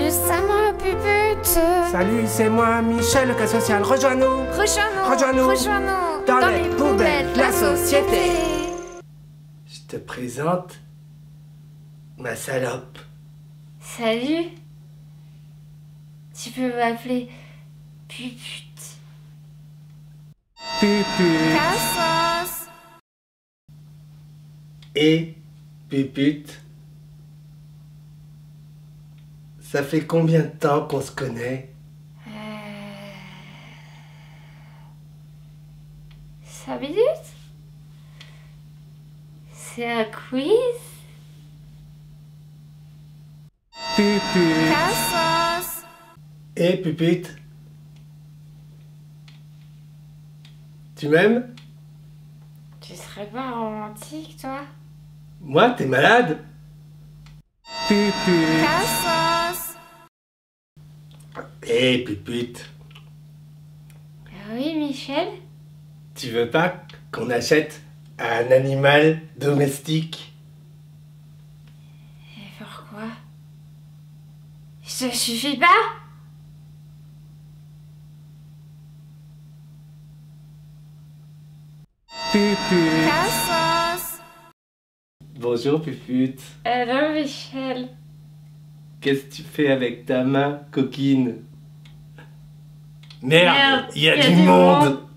c'est moi, pupute. Salut, c'est moi, Michel, le cas social. Rejoins-nous. Rejoins-nous Dans les poubelles de la société. Je te présente ma salope. Salut. Tu peux m'appeler pupute. Pupute. Cassos. Et pupute. Ça fait combien de temps qu'on se connaît? 5 minutes? C'est un quiz? Pupute. Cassos. Et pupute. Tu m'aimes? Tu serais pas romantique, toi? Moi, t'es malade? Pupute. Cassos. Et pupute. Oui, Michel? Tu veux pas qu'on achète un animal domestique? Et pourquoi? Ça suffit pas? Pupute. Cassos. Bonjour pupute. Alors, Michel? Qu'est-ce que tu fais avec ta main, coquine? Merde, il y a du monde.